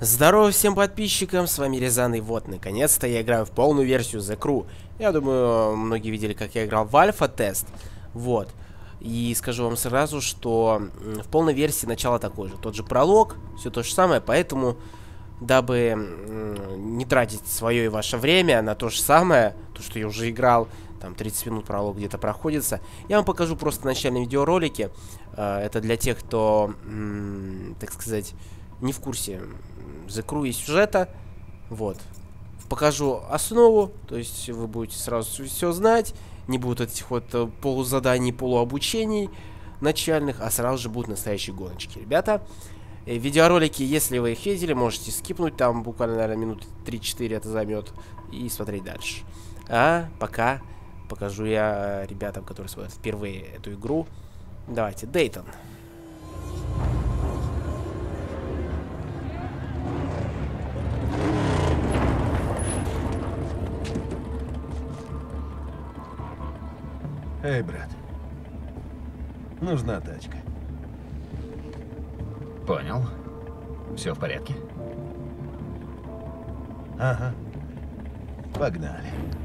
Здорово всем подписчикам, с вами Рязан, и вот, наконец-то я играю в полную версию The Crew. Я думаю, многие видели, как я играл в альфа-тест. Вот. И скажу вам сразу, что в полной версии начало такое же. Тот же пролог, все то же самое, поэтому, дабы не тратить свое и ваше время на то же самое, то, что я уже играл, там 30 минут пролог где-то проходится, я вам покажу просто начальные видеоролики. Это для тех, кто, так сказать, не в курсе The Crew и сюжета. Вот. Покажу основу, то есть вы будете сразу все знать. Не будут этих вот полузаданий, полуобучений начальных, а сразу же будут настоящие гоночки. Ребята, видеоролики, если вы их видели, можете скипнуть. Там буквально, наверное, минут 3-4 это займет. И смотреть дальше. А пока покажу я ребятам, которые смотрят впервые эту игру. Давайте, Дейтон. Эй, брат. Нужна тачка. Понял. Все в порядке? Ага. Погнали.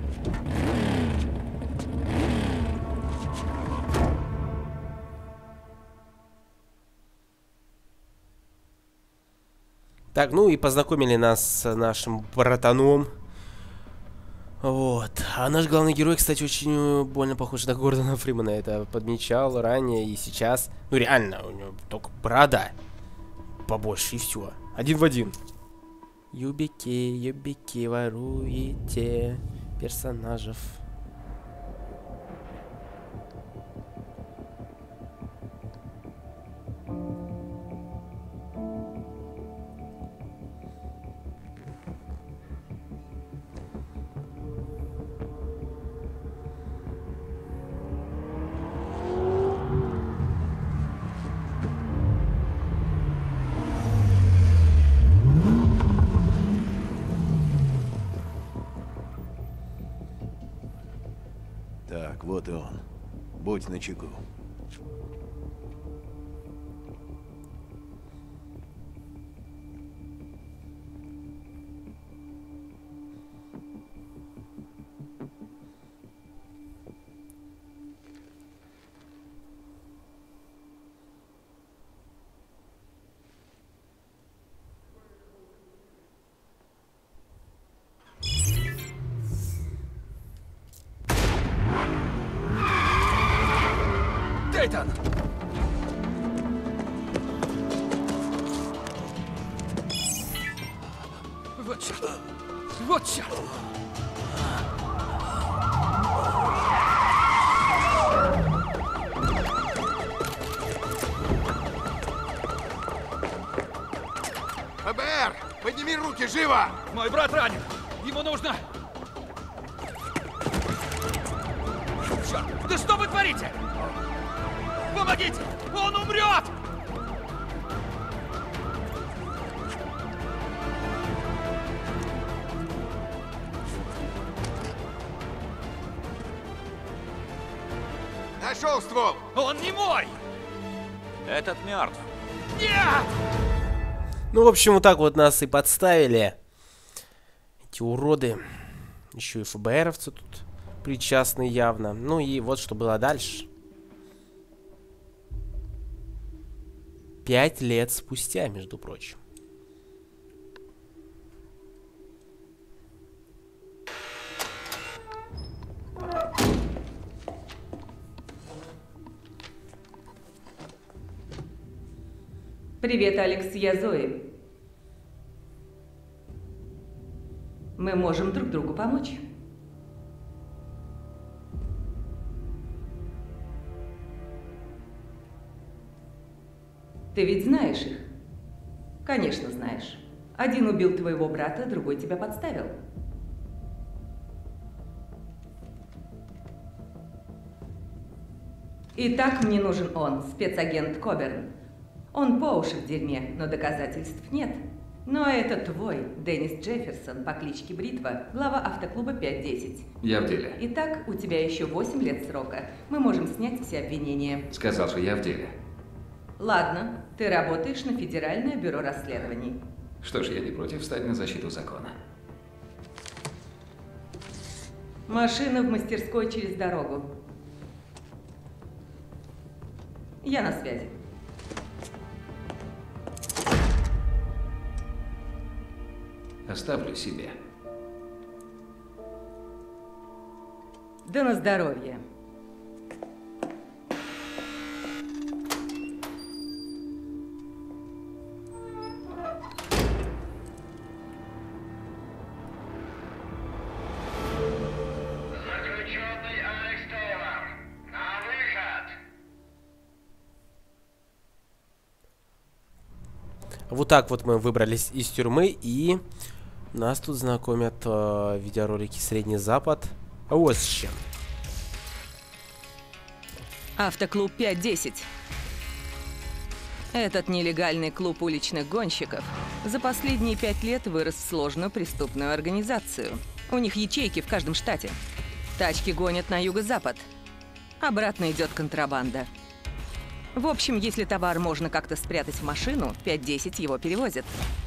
Так, ну и познакомили нас с нашим братаном. Вот. А наш главный герой, кстати, очень больно похож на Гордона Фримана. Это подмечал ранее и сейчас. Ну реально, у него только борода побольше и все. Один в один. Юбики, воруете персонажев. Так, вот и он. Будь начеку. Дейтон! Вот черт! Вот черт! ФБР! Подними руки, живо! Мой брат ранен! Ему нужно... Черт! Да что вы творите? Помогите! Он умрет! Нашел ствол! Он не мой! Этот мертв. Нет! Ну, в общем, вот так вот нас и подставили. Эти уроды. Еще и ФБРовцы тут причастны явно. Ну и вот что было дальше. 5 лет спустя, между прочим. Привет, Алекс, я Зои. Мы можем друг другу помочь. Ты ведь знаешь их? Конечно, знаешь. Один убил твоего брата, другой тебя подставил. Итак, мне нужен он, спецагент Коберн. Он по уши в дерьме, но доказательств нет. Но это твой, Деннис Джефферсон по кличке Бритва, глава автоклуба 510. Я в деле. Итак, у тебя еще 8 лет срока. Мы можем снять все обвинения. Сказал, что я в деле. Ладно, ты работаешь на Федеральное бюро расследований. Что ж, я не против встать на защиту закона. Машина в мастерской через дорогу. Я на связи. Оставлю себе. Да на здоровье. Заключенный Алекс Тейлор, на выход! Вот так вот мы выбрались из тюрьмы, и нас тут знакомят видеоролики «Средний Запад». А вот с чем. Автоклуб 510. Этот нелегальный клуб уличных гонщиков за последние 5 лет вырос в сложную преступную организацию. У них ячейки в каждом штате. Тачки гонят на юго-запад. Обратно идет контрабанда. В общем, если товар можно как-то спрятать в машину, 510 его перевозят.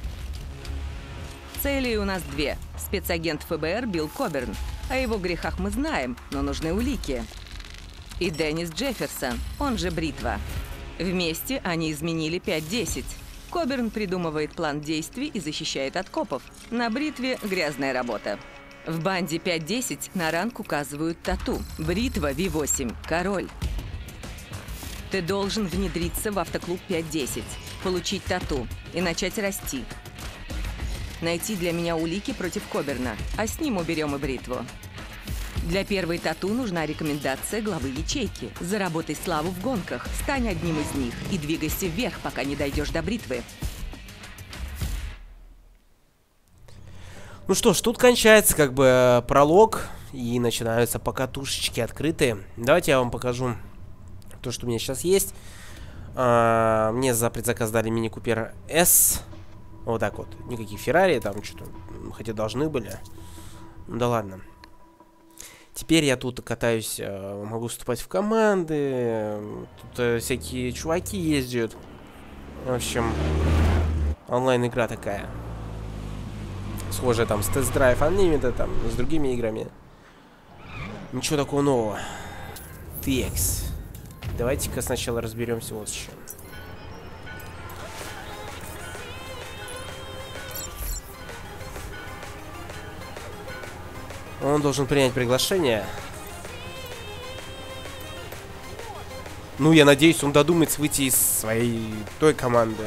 Целей у нас две. Спецагент ФБР Билл Коберн. О его грехах мы знаем, но нужны улики. И Деннис Джефферсон, он же Бритва. Вместе они изменили 510. Коберн придумывает план действий и защищает от копов. На Бритве грязная работа. В банде 510 на ранг указывают тату. Бритва V8, король. Ты должен внедриться в автоклуб 510, получить тату и начать расти. Найти для меня улики против Коберна, а с ним уберем и Бритву. Для первой тату нужна рекомендация главы ячейки. Заработай славу в гонках, стань одним из них и двигайся вверх, пока не дойдешь до Бритвы. Ну что ж, тут кончается как бы пролог, и начинаются покатушечки открытые. Давайте я вам покажу то, что у меня сейчас есть. Мне за предзаказ дали Мини Купер S. Вот так вот. Никаких Феррари, там что-то, хотя должны были. Ну да ладно. Теперь я тут катаюсь, могу вступать в команды. Тут всякие чуваки ездят. В общем, онлайн-игра такая. Схожая там с Test Drive Unlimited, там, с другими играми. Ничего такого нового. Текс. Давайте-ка сначала разберемся вот с чем. Он должен принять приглашение. Ну, я надеюсь, он додумается выйти из своей той команды.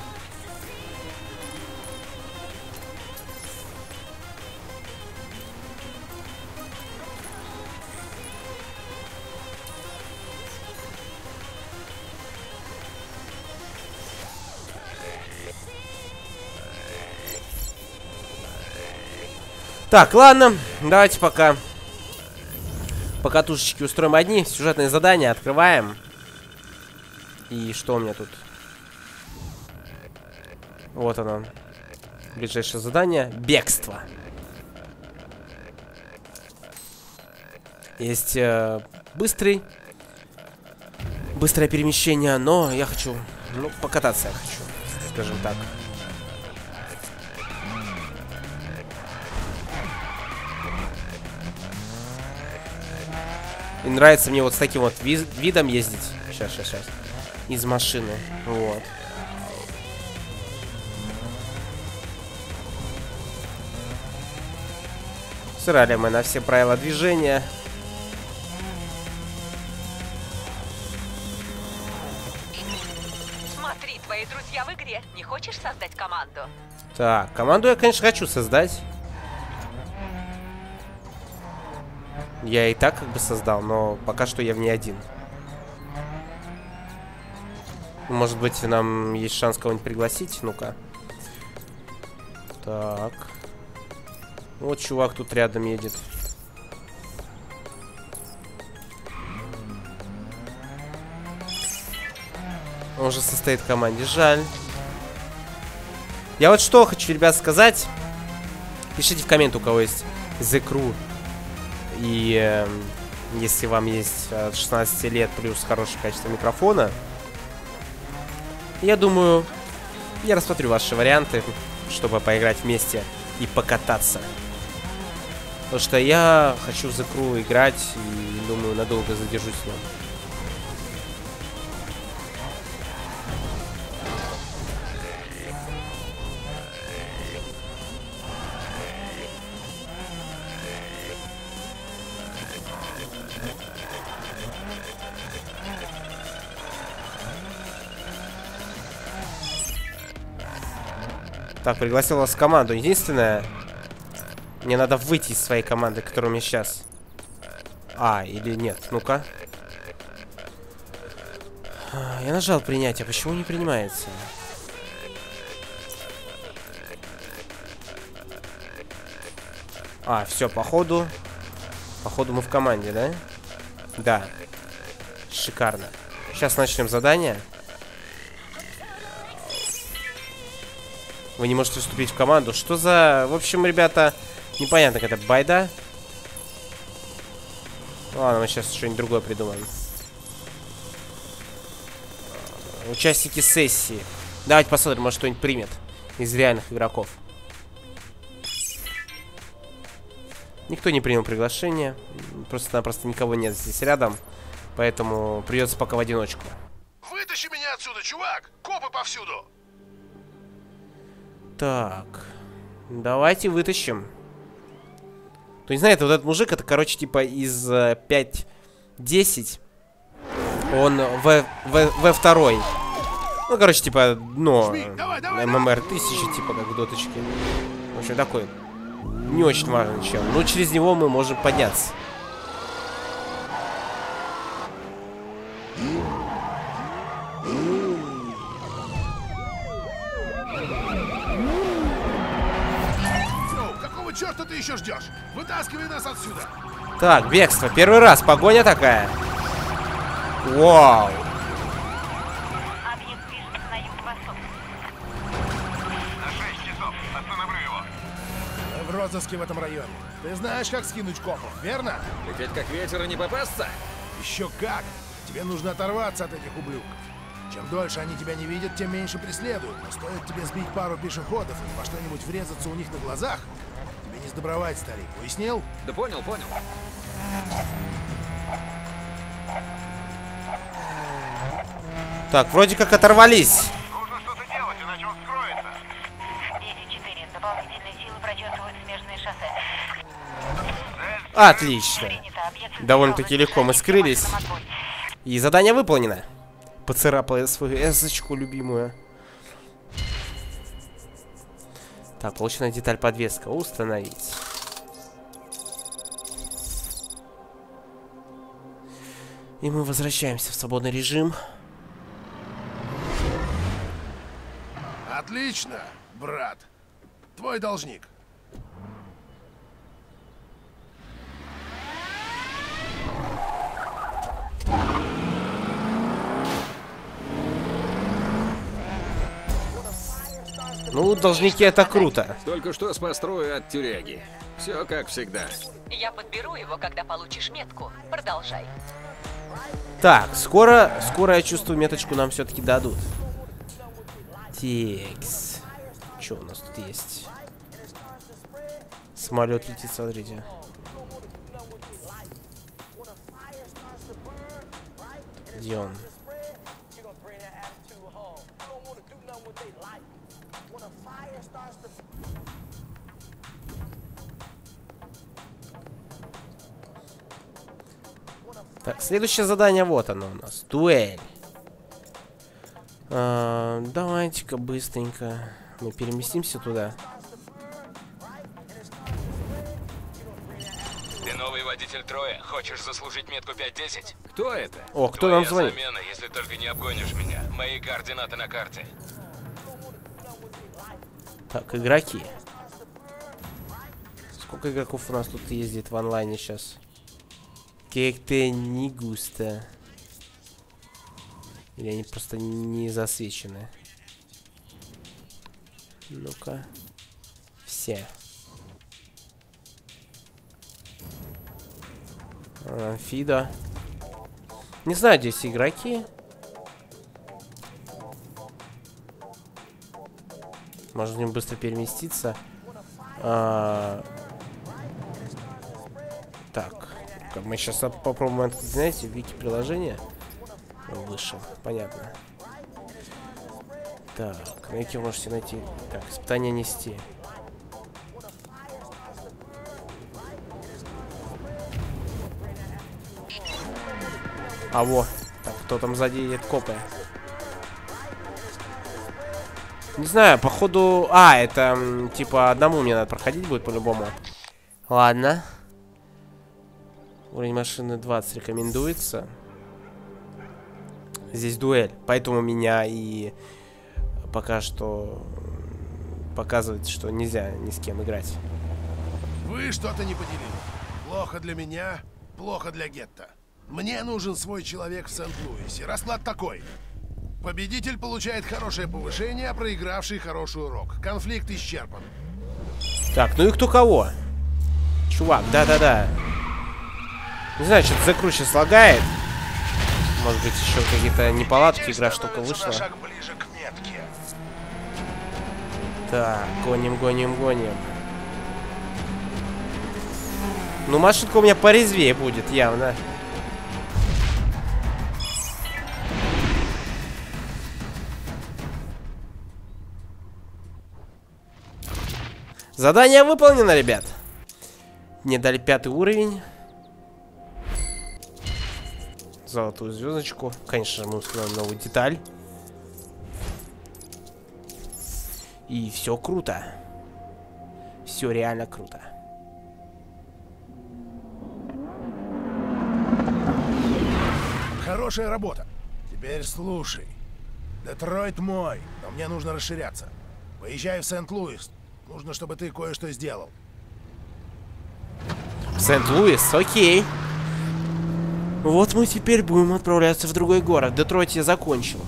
Так, ладно, давайте пока покатушечки устроим одни. Сюжетные задания открываем. И что у меня тут? Вот оно. Ближайшее задание. Бегство. Есть быстрое перемещение, но я хочу, ну, покататься я хочу, скажем так. И нравится мне вот с таким вот видом ездить. Сейчас. Из машины. Вот. Срали мы на все правила движения. Смотри, твои друзья в игре. Не хочешь создать команду? Так, команду я, конечно, хочу создать. Я и так как бы создал, но пока что я в ней один. Может быть, нам есть шанс кого-нибудь пригласить? Ну-ка. Так. Вот чувак тут рядом едет. Он же состоит в команде. Жаль. Я вот что хочу, ребят, сказать. Пишите в коммент, у кого есть The Crew. И если вам есть от 16 лет плюс хорошее качество микрофона, я думаю, я рассмотрю ваши варианты. чтобы поиграть вместе и покататься. Потому что я хочу в The Crew играть и, думаю, надолго задержусь в нем. Так, пригласил вас в команду. Единственное, мне надо выйти из своей команды, которая у меня сейчас. А, или нет? Ну-ка. Я нажал принять, а почему не принимается? А, все, походу мы в команде, да? Да. Шикарно. Сейчас начнем задание. Вы не можете вступить в команду. Что за... В общем, ребята, непонятно, какая-то байда. Ладно, мы сейчас что-нибудь другое придумаем. Участники сессии. Давайте посмотрим, может, что-нибудь примет из реальных игроков. Никто не принял приглашение. Просто-напросто никого нет здесь рядом. Поэтому придется пока в одиночку. Вытащи меня отсюда, чувак! Копы повсюду! Так, давайте вытащим. Кто не знает, вот этот мужик, это, короче, типа из 5-10. Он В2. Ну, короче, типа, ну, ММР 1000, типа, как в доточке. В общем, такой не очень важный чел. Но через него мы можем подняться. Черт, ты еще ждешь? Вытаскивай нас отсюда! Так, бегство. Первый раз. Погоня такая. Вау. Объект пишет на юго-восток. На 6 часов. Остановлю его. Мы в розыске в этом районе. Ты знаешь, как скинуть копов, верно? Лететь как ветер и не попасться? Еще как! Тебе нужно оторваться от этих ублюдков. Чем дольше они тебя не видят, тем меньше преследуют. Но стоит тебе сбить пару пешеходов и во что-нибудь врезаться у них на глазах, тебе не сдобровать, старик. Уяснил? Да понял, понял. Так, вроде как оторвались. Нужно что-то делать, иначе он скроется. 10-4. Дополнительные силы прочесывают смежные шоссе. Отлично. Довольно-таки легко мы скрылись. И задание выполнено. Поцарапала я свою эсочку любимую. Так, получена деталь подвеска. Установить. И мы возвращаемся в свободный режим. Отлично, брат. Твой должник. Ну, должники это круто. Только что спас Троя от тюряги. Все как всегда. Я подберу его, когда получишь метку. Продолжай. Так, скоро я чувствую, меточку нам все-таки дадут. Текс. Что у нас тут есть? Самолет летит, смотрите. Где он? Так, следующее задание вот оно у нас. Дуэль. Давайте-ка быстренько мы переместимся туда. Ты новый водитель Троя? Хочешь заслужить метку 5-10? Кто это? О, кто нам Твоя звонит? замена, если только не обгонишь меня. Мои координаты на карте. Так, игроки. Сколько игроков у нас тут ездит в онлайне сейчас? Как-то не густо. Или они просто не засвечены? Ну-ка. Все. Фида. Не знаю, здесь игроки. Можно в нем быстро переместиться. Так. Мы сейчас попробуем это, знаете, в вики-приложение. Вышел. Понятно. Так. На вики можете найти. Так, испытание нести. А во. Так, кто там сзади едет, копы? Не знаю, походу... это, типа, одному мне надо проходить будет по-любому. Ладно. Уровень машины 20 рекомендуется. Здесь дуэль. Поэтому меня и пока что показывает, что нельзя ни с кем играть. Вы что-то не поделили. Плохо для меня, плохо для гетто. Мне нужен свой человек в Сент-Луисе. Расклад такой. Победитель получает хорошее повышение, а проигравший хороший урок. Конфликт исчерпан. Так, ну и кто кого? Чувак, да-да-да. Не знаю, что-то закру сейчас лагает. Может быть, еще какие-то неполадки, игра штука вышла. Так, гоним. Ну, машинка у меня порезвее будет, явно. Задание выполнено, ребят. Мне дали 5-й уровень. Золотую звездочку. Конечно же, мы установим новую деталь. И все круто. Все реально круто. Хорошая работа. Теперь слушай. Детройт мой, но мне нужно расширяться. Поезжай в Сент-Луис. Нужно, чтобы ты кое-что сделал. Сент-Луис, окей. Вот мы теперь будем отправляться в другой город. В Детройте я закончил.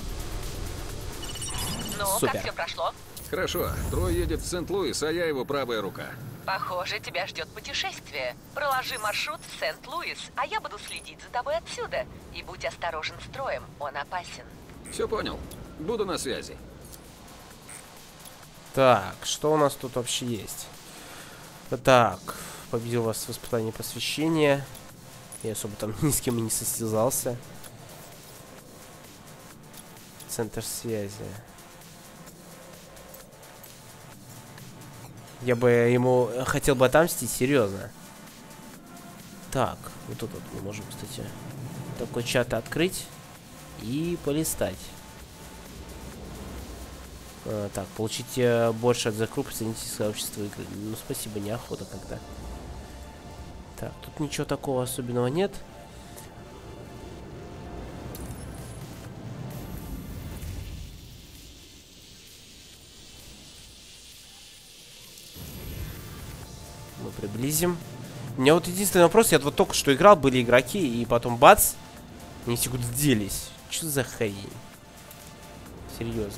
Ну, супер. Как все прошло? Хорошо. Трой едет в Сент-Луис, а я его правая рука. Похоже, тебя ждет путешествие. Проложи маршрут в Сент-Луис, а я буду следить за тобой отсюда. И будь осторожен с Троем, он опасен. Все понял. Буду на связи. Так, что у нас тут вообще есть? Так, победил вас в испытании посвящения. Я особо там ни с кем и не состязался. Центр связи. Я бы ему хотел бы отомстить, серьезно. Так, вот тут вот мы можем, кстати, такой чат открыть и полистать. Так, получите больше от закру, присоединитесь к сообществу игры. Ну, спасибо, неохота когда. Так, тут ничего такого особенного нет. Мы приблизим. У меня вот единственный вопрос, я вот только что играл, были игроки, и потом бац, они все куда-то делись. Что за хрень? Серьезно.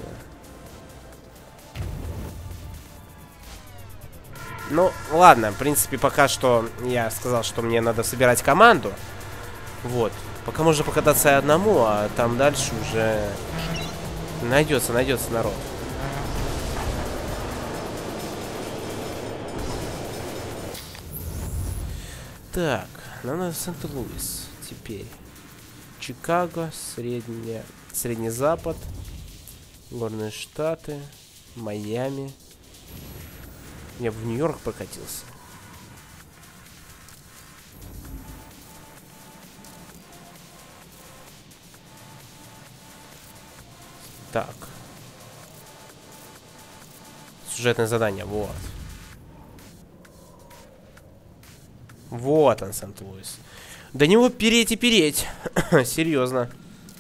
Ну, ладно, в принципе, пока что я сказал, что мне надо собирать команду. Вот. Пока можно покататься одному, а там дальше уже найдется народ. Так, нам надо Сент-Луис теперь. Чикаго, Средний Запад, Горные Штаты, Майами. Я бы в Нью-Йорк прокатился. Так. Сюжетное задание, вот. Вот он, Сент-Луис. До него переть и переть. Серьезно.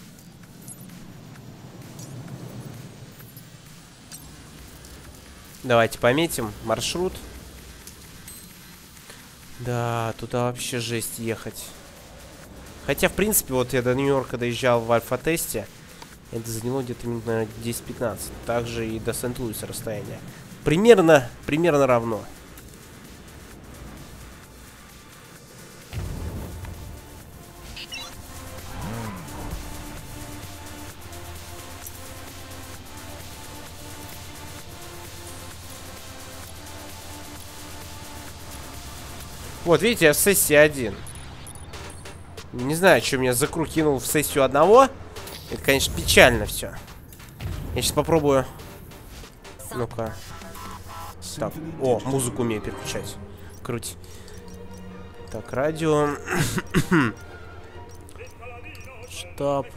Давайте пометим маршрут. Да, туда вообще жесть ехать. Хотя, в принципе, вот я до Нью-Йорка доезжал в альфа-тесте. Это заняло где-то минут, наверное, 10-15. Также и до Сент-Луиса расстояние. Примерно равно. Вот, видите, я в сессии 1. Не знаю, что меня за круг кинул в сессию 1. Это, конечно, печально все. Я сейчас попробую. Ну-ка. Так, о, музыку умею переключать. Круть. Так, радио. Штаб.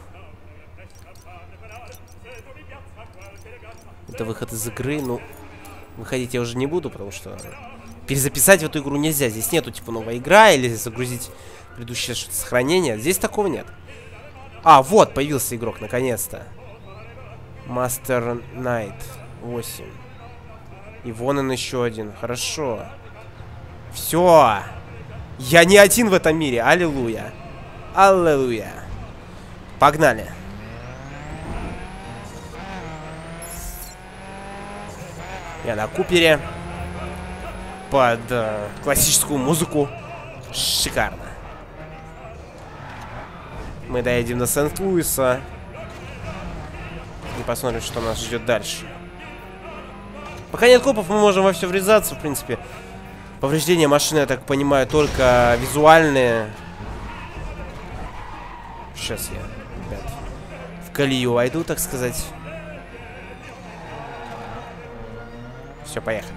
Это выход из игры. Ну, выходить я уже не буду, потому что перезаписать в эту игру нельзя. Здесь нету, типа, новая игра или загрузить предыдущее сохранение. Здесь такого нет. А, вот, появился игрок, наконец-то. Master Knight 8. И вон он еще один. Хорошо. Все. Я не один в этом мире. Аллилуйя. Аллилуйя. Погнали. Я на Купере. Под классическую музыку. Шикарно. Мы доедем до Сент-Луиса. И посмотрим, что нас ждет дальше. Пока нет копов, мы можем во все врезаться, в принципе. Повреждения машины, я так понимаю, только визуальные. Сейчас я, ребят, в колею войду, так сказать. Все, поехали.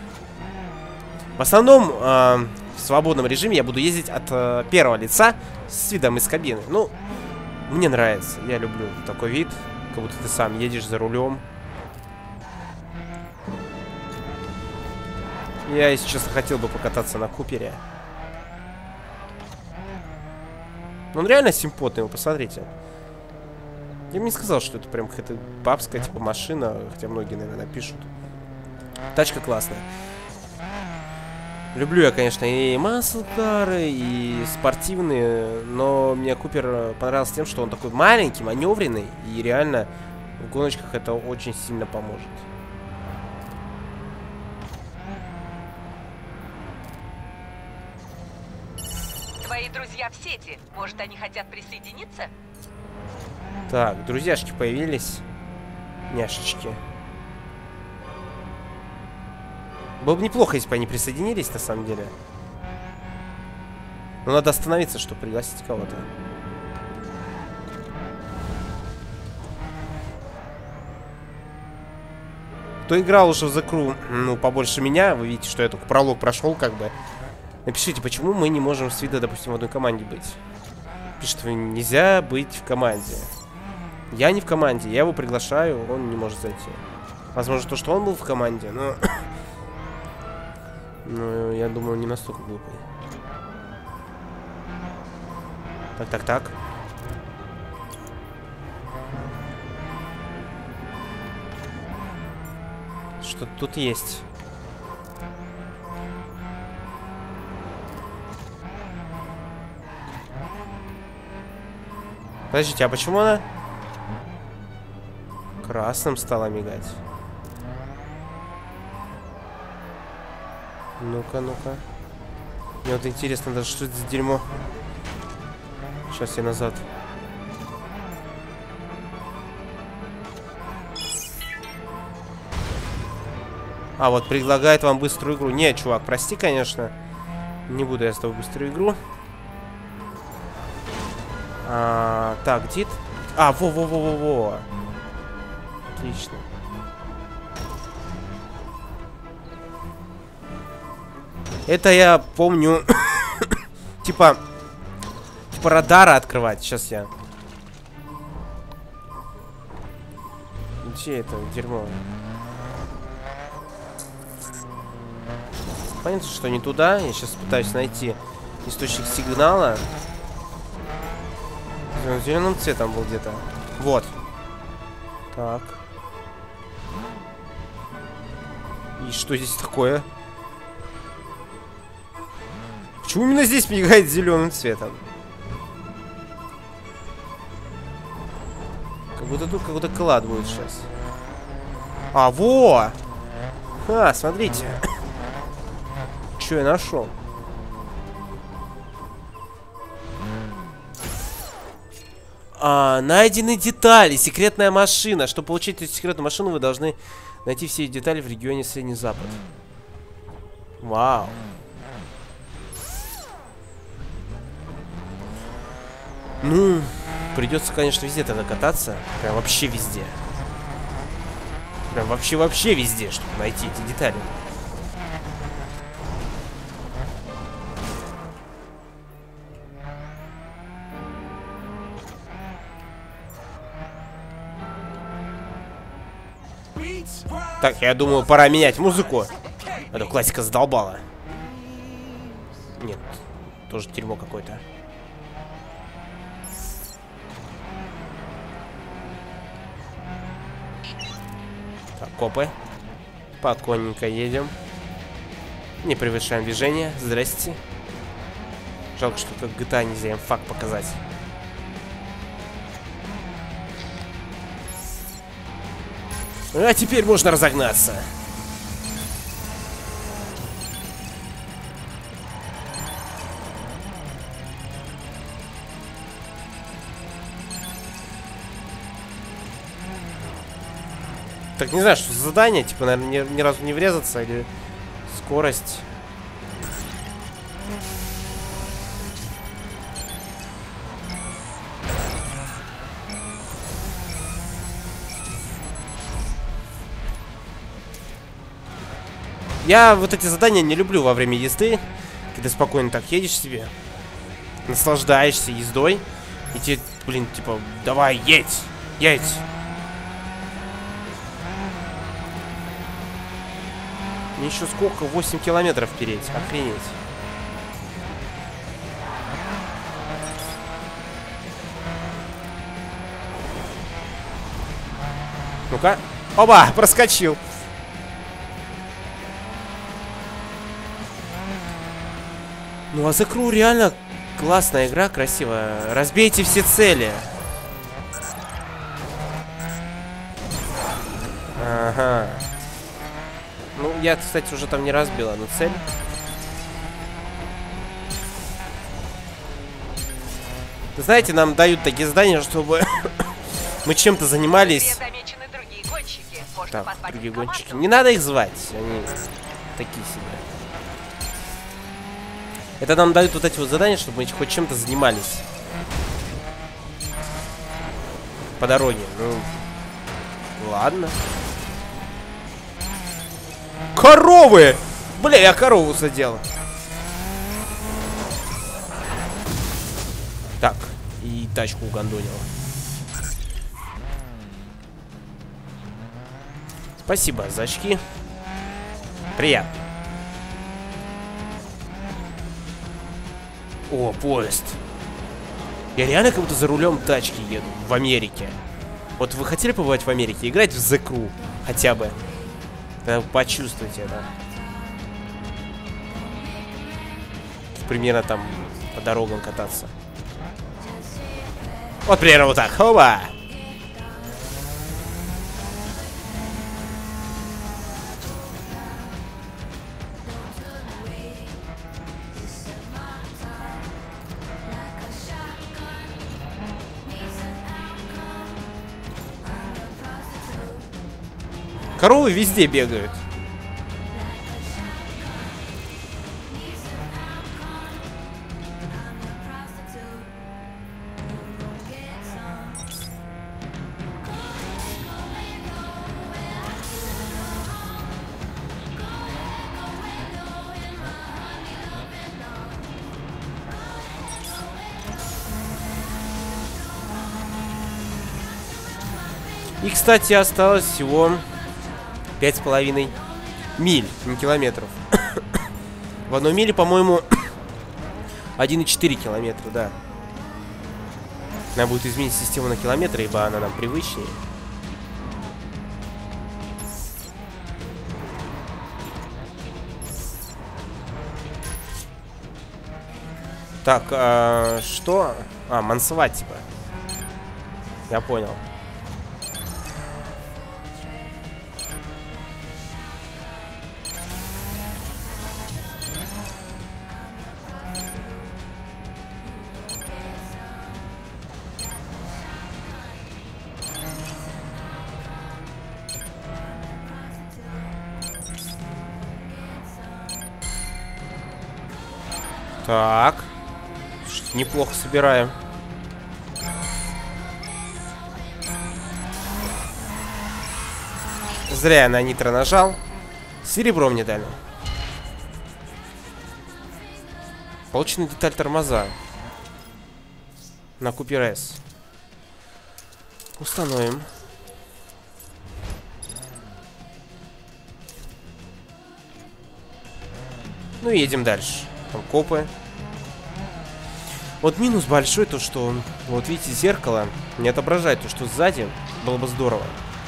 В основном, в свободном режиме я буду ездить от первого лица с видом из кабины. Ну, мне нравится, я люблю такой вид, как будто ты сам едешь за рулем. Я, если честно, хотел бы покататься на Купере. Он реально симпотный, вы посмотрите. Я бы не сказал, что это прям какая-то бабская типа машина, хотя многие, наверное, пишут. Тачка классная. Люблю я, конечно, и маслкары, и спортивные, но мне Купер понравился тем, что он такой маленький, маневренный, и реально в гоночках это очень сильно поможет. Твои друзья в сети. Может, они хотят присоединиться? Так, друзьяшки появились. Няшечки. Было бы неплохо, если бы они присоединились, на самом деле. Но надо остановиться, чтобы пригласить кого-то. Кто играл уже в The Crew, ну, побольше меня, вы видите, что я только пролог прошел, как бы. Напишите, почему мы не можем с вида, допустим, в одной команде быть. Пишет, нельзя быть в команде. Я не в команде, я его приглашаю, он не может зайти. Возможно, то, что он был в команде, но... Ну, я думаю, не настолько глупый. Так. Что тут есть? Подождите, а почему она красным стала мигать? Ну-ка. Мне вот интересно даже, что это за дерьмо. Сейчас я назад. А, вот предлагает вам быструю игру. Не, чувак, прости, конечно. Не буду я с тобой быструю игру. Так, где... А, во. Отлично. Это я помню. Типа радара открывать. Сейчас я. Где это дерьмо? Понятно, что не туда. Я сейчас пытаюсь найти источник сигнала. Зеленым цветом был где-то. Вот. Так. И что здесь такое? Почему именно здесь мигает зеленым цветом? Как будто тут какой-то клад будет сейчас. А, во! А, смотрите. Что я нашел? Найдены детали. Секретная машина. Чтобы получить эту секретную машину, вы должны найти все детали в регионе Средний Запад. Вау. Ну, придется, конечно, везде тогда кататься. Прям вообще везде. Прям вообще везде, чтобы найти эти детали. Так, я думаю, пора менять музыку. А то классика задолбала. Нет, тоже дерьмо какое-то. Так, копы. Спокойненько едем. Не превышаем движение. Здрасте. Жалко, что как GTA нельзя им факт показать. А теперь можно разогнаться. Так, не знаю, что за задание. Типа, наверное, ни разу не врезаться. Или скорость. Я вот эти задания не люблю во время езды, когда спокойно так едешь себе, наслаждаешься ездой, и тебе, блин, типа, давай, едь, едь. Мне еще сколько? 8 километров переть, охренеть. Ну-ка, оба, проскочил. Ну а The Crew реально классная игра, красивая. Разбейте все цели. Ага. Ну, я, кстати, уже там не разбила одну цель. Знаете, нам дают такие задания, чтобы мы чем-то занимались. Так, другие гонщики. Не надо их звать, они такие себе. Это нам дают вот эти вот задания, чтобы мы хоть чем-то занимались. По дороге. Ну, ладно. Коровы! Бля, я корову задел. Так, и тачку угандонил. Спасибо за очки. Приятно. О, поезд. Я реально как будто за рулем тачки еду в Америке. Вот вы хотели побывать в Америке? Играть в The Crew хотя бы. Тогда почувствуйте это. Примерно там по дорогам кататься. Вот примерно вот так. Хоба! Коровы везде бегают. И, кстати, осталось всего 5,5 миль, не километров. В одной миле, по-моему, 1,4 километра, да. Надо будет изменить систему на километры, ибо она нам привычнее. Так, что? А, мансовать, типа. Я понял. Так. Неплохо собираем. Зря я на нитро нажал. Серебро мне дали. Получена деталь тормоза. На Купер С. Установим. Ну и едем дальше. Там копы. Вот минус большой то, что, вот видите, зеркало не отображает то, что сзади. Было бы здорово.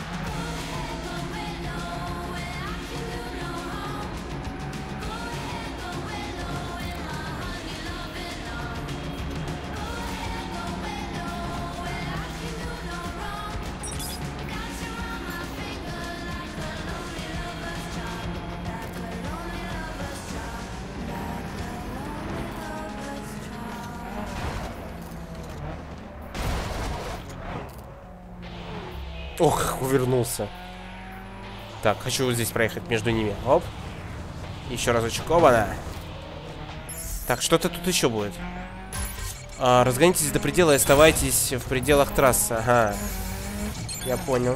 Ох, увернулся. Так, хочу вот здесь проехать между ними. Оп. Еще разочек. Оба-на. Так, что-то тут еще будет. Разгонитесь до предела и оставайтесь в пределах трассы. Ага. Я понял.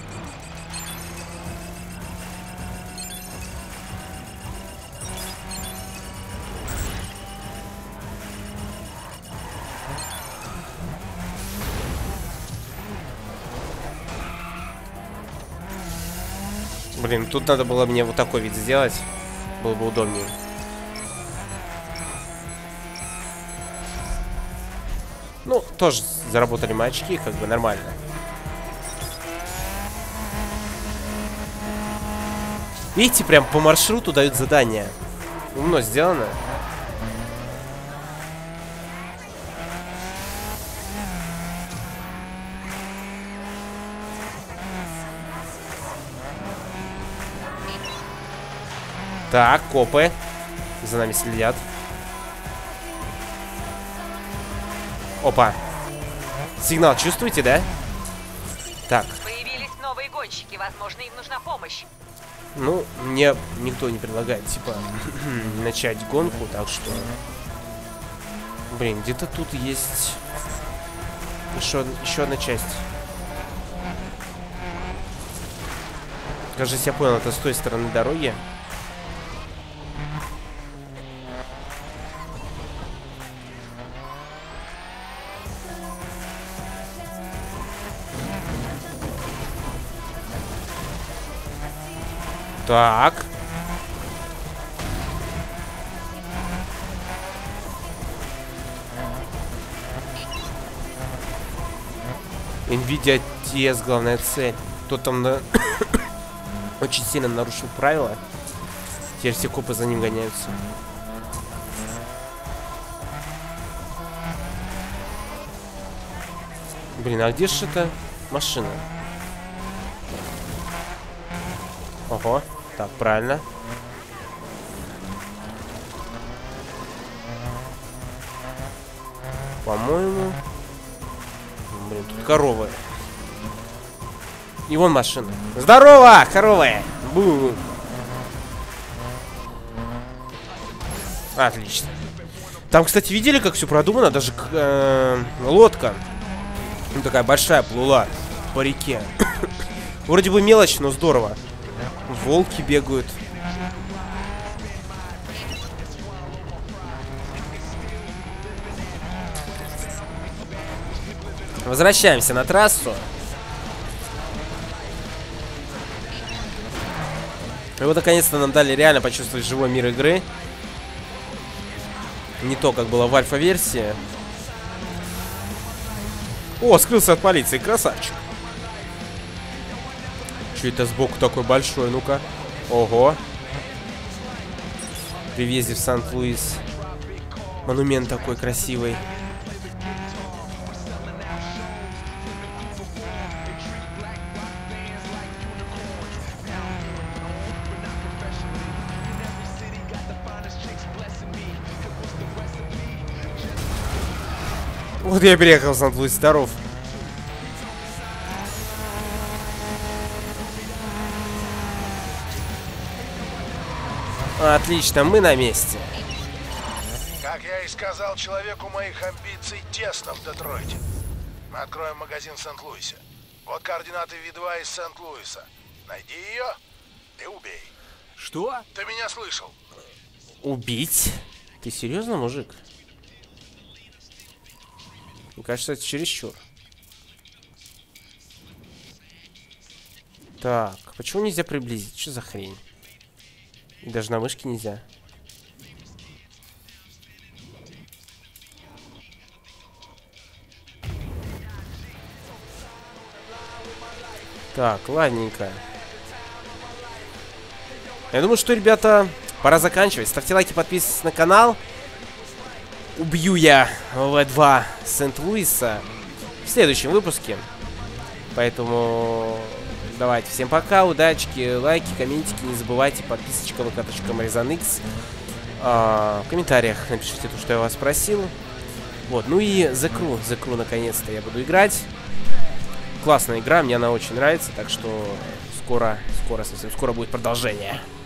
Блин, тут надо было мне вот такой вид сделать. Было бы удобнее. Ну, тоже заработали мы очки, как бы нормально. Видите, прям по маршруту дают задания. Умно сделано. Так, копы. За нами следят. Опа. Сигнал чувствуете, да? Так. Появились новые гонщики, возможно, им нужна помощь. Ну, мне никто не предлагает, типа, начать гонку, так что... Блин, где-то тут есть... Еще одна часть. Кажется, я понял, это с той стороны дороги. Так. Nvidia TS главная цель. Кто там очень сильно нарушил правила. Теперь все копы за ним гоняются. Блин, а где же эта машина? Ого. Так, правильно. По-моему... Блин, тут коровы. И вон машина. Здорово, коровы! Бу! Отлично. Там, кстати, видели, как все продумано? Даже лодка. Ну, такая большая плыла по реке. Вроде бы мелочь, но здорово. Волки бегают. Возвращаемся на трассу. И вот наконец-то нам дали реально почувствовать живой мир игры. Не то, как было в альфа-версии. О, скрылся от полиции, красавчик. Что это сбоку такой большой, ну-ка. Ого. При въезде в Сант-Луис. Монумент такой красивый. Вот я переехал в Сант-Луис, здоров. Отлично, мы на месте. Как я и сказал, человеку моих амбиций тесно в Детройте. Мы откроем магазин в Сент-Луисе. Вот координаты V2 из Сент-Луиса. Найди ее и убей. Что? Ты меня слышал? Убить? Ты серьезно, мужик? Мне кажется, это чересчур. Так, почему нельзя приблизить? Что за хрень? И даже на мышке нельзя. Так, ладненько. Я думаю, что, ребята, пора заканчивать. Ставьте лайки, подписывайтесь на канал. Убью я В2 Сент-Луиса в следующем выпуске. Поэтому давайте, всем пока, удачки, лайки, комментики. Не забывайте, подписочка, vk.marizanx. В комментариях напишите то, что я вас просил. Вот, ну и The Crew наконец-то я буду играть. Классная игра, мне она очень нравится, так что совсем скоро будет продолжение.